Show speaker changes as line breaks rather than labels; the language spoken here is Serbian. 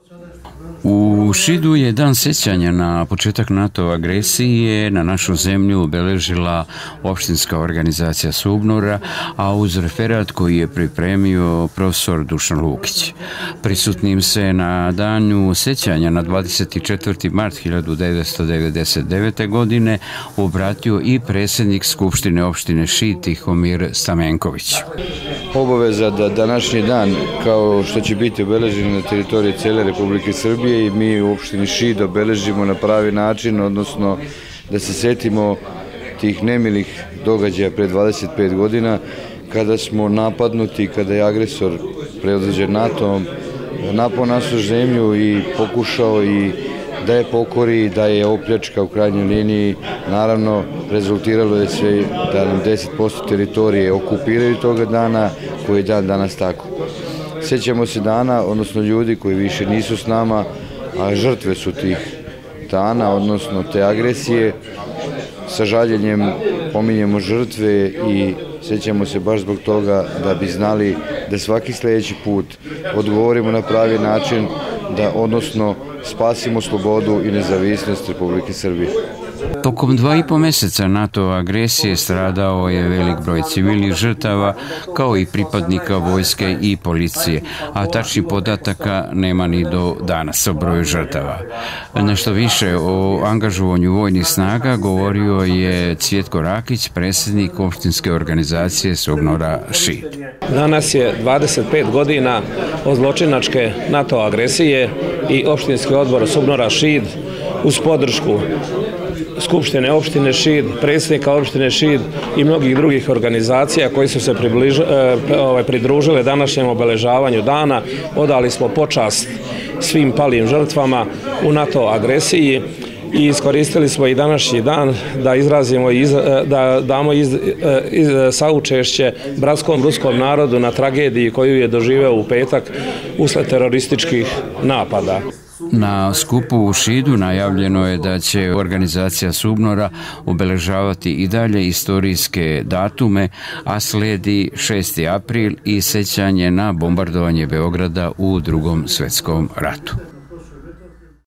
U Šidu je dan sjećanja na početak NATO agresije na našu zemlju obeležila opštinska organizacija Subnora, a uz referat koji je pripremio profesor Dušan Lukić. Prisutnim se na danju sjećanja na 24. mart 1999. godine obratio i predsjednik Skupštine opštine Šid Tihomir Stamenković.
Obaveza da današnji dan, kao što će biti obeležen na teritoriji cijele Republike Srbije, i mi u opštini Šid obeležimo na pravi način, odnosno da se setimo tih nemilih događaja pre 25 godina kada smo napadnuti, kada je agresor predvođen NATO-om napao našu zemlju i pokušao i da je pokori, da je opljačka u krajnjoj liniji. Naravno, rezultiralo je sve da nam 10% teritorije okupiraju toga dana, koji je dan danas tako. Sjećamo se dana, odnosno ljudi koji više nisu s nama, a žrtve su tih dana, odnosno te agresije. Sa žaljenjem pominjemo žrtve i sjećamo se baš zbog toga da bi znali da svaki sljedeći put odgovorimo na pravi način, da odnosno spasimo slobodu i nezavisnost Republike Srbije.
Tokom 2,5 mjeseca NATO agresije stradao je velik broj civilnih žrtava, kao i pripadnika vojske i policije, a tačnih podataka nema ni do danas o broju žrtava. Nešto više o angažovanju vojnih snaga govorio je Cvjetko Rakić, predsjednik opštinske organizacije Subnora Šid.
Danas je 25 godina od zločinačke NATO agresije i opštinski odbor Subnora Šid uz podršku Skupštine opštine Šid, predsjednika opštine Šid i mnogih drugih organizacija koji su se pridružile današnjem obeležavanju dana. Odali smo počast svim palim žrtvama u NATO agresiji i iskoristili smo i današnji dan da izrazimo, da damo saučešće bratskom ruskom narodu na tragediji koju je doživeo u petak usled terorističkih napada.
Na skupu u Šidu najavljeno je da će organizacija Subnora obeležavati i dalje istorijske datume, a sledi 6. april i sjećanje na bombardovanje Beograda u Drugom svjetskom ratu.